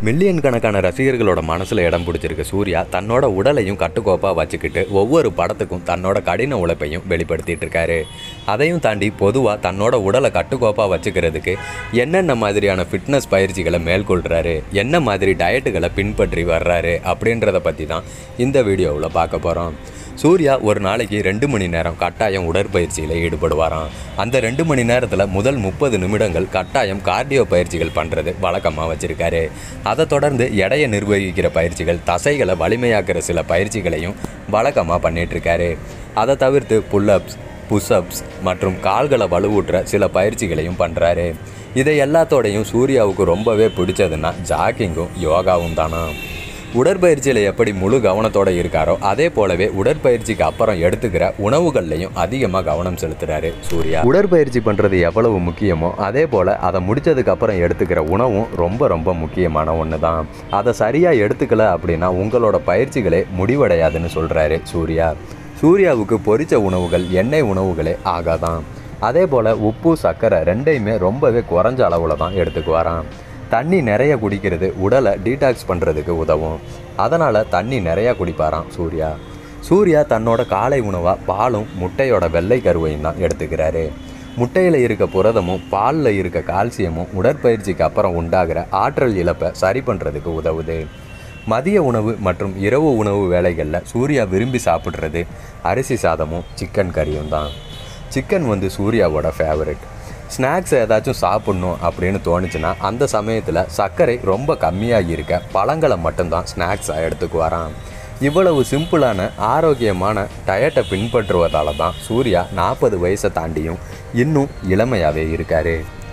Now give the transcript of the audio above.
Million கணக்கான ரசிகர்களோட மனசில் இடம் பிடிச்சிருக்க சூர்யா தன்னோட உடலையும் கட்டுக்கோப்பாக வச்சுக்கிட்டு ஒவ்வொரு படத்துக்கும் தன்னோட கடின உழைப்பையும் வெளிப்படுத்திட்டு இருக்காரு. அதையும் தாண்டி பொதுவாக தன்னோட உடலை கட்டுக்கோப்பாக வச்சுக்கிறதுக்கு என்னென்ன மாதிரியான ஃபிட்னஸ் பயிற்சிகளை மேற்கொள்கிறாரு, என்ன மாதிரி டயட்டுகளை பின்பற்றி வர்றாரு அப்படின்றத பற்றி தான் இந்த வீடியோவில் பார்க்க போகிறோம். சூர்யா ஒரு நாளைக்கு 2 மணி நேரம் கட்டாயம் உடற்பயிற்சியில் ஈடுபடுவாராம். அந்த 2 மணி நேரத்தில் முதல் 30 நிமிடங்கள் கட்டாயம் கார்டியோ பயிற்சிகள் பண்ணுறது வழக்கமாக வச்சுருக்காரு. அதை தொடர்ந்து எடையை நிர்வகிக்கிற பயிற்சிகள், தசைகளை வலிமையாக்குற சில பயிற்சிகளையும் வழக்கமாக பண்ணிகிட்ருக்காரு. அதை தவிர்த்து புல்லப்ஸ், புஷ்அப்ஸ் மற்றும் கால்களை வலுவூட்டுற சில பயிற்சிகளையும் பண்ணுறாரு. இதை எல்லாத்தோடையும் சூர்யாவுக்கு ரொம்பவே பிடிச்சதுன்னா ஜாக்கிங்கும் யோகாவும் தானா. உடற்பயிற்சியில் எப்படி முழு கவனத்தோடு இருக்காரோ அதே போலவே உடற்பயிற்சிக்கு அப்புறம் எடுத்துக்கிற உணவுகள்லையும் அதிகமாக கவனம் செலுத்துகிறாரு சூர்யா. உடற்பயிற்சி பண்ணுறது எவ்வளவு முக்கியமோ அதே போல் அதை முடித்ததுக்கு அப்புறம் எடுத்துக்கிற உணவும் ரொம்ப ரொம்ப முக்கியமான ஒன்று தான். அதை சரியாக எடுத்துக்கல அப்படின்னா உங்களோட பயிற்சிகளே முடிவடையாதுன்னு சொல்கிறாரு சூர்யா. சூர்யாவுக்கு பொரிச்ச உணவுகள், எண்ணெய் உணவுகளே ஆகாதான். அதே போல் உப்பு, சர்க்கரை ரெண்டையுமே ரொம்பவே குறைஞ்ச அளவில் தான் எடுத்துக்குவாராம். தண்ணி நிறைய குடிக்கிறது உடலை டீடாக்ஸ் பண்ணுறதுக்கு உதவும். அதனால் தண்ணி நிறையா குடிப்பாராம் சூர்யா. சூர்யா தன்னோட காலை உணவாக பாலும் முட்டையோட வெள்ளை கருவையும் தான் எடுத்துக்கிறாரு. முட்டையில் இருக்க புரதமும் பாலில் இருக்க கால்சியமும் உடற்பயிற்சிக்கு அப்புறம் உண்டாகிற ஆற்றல் இழப்பை சரி பண்ணுறதுக்கு உதவுது. மதிய உணவு மற்றும் இரவு உணவு வேளைகளில் சூர்யா விரும்பி சாப்பிட்றது அரிசி சாதமும் சிக்கன் கறியும் தான். சிக்கன் சூர்யாவோட ஃபேவரட். ஸ்நாக்ஸ் ஏதாச்சும் சாப்பிட்ணும் அப்படின்னு தோணுச்சுன்னா அந்த சமயத்தில் சர்க்கரை ரொம்ப கம்மியாக இருக்க பழங்களை மட்டும்தான் ஸ்நாக்ஸாக எடுத்துக்குவாராம். இவ்வளவு சிம்பிளான ஆரோக்கியமான டயட்டை பின்பற்றுவதால தான் சூர்யா 40 வயசை தாண்டியும் இன்னும் இளமையாகவே இருக்கார்.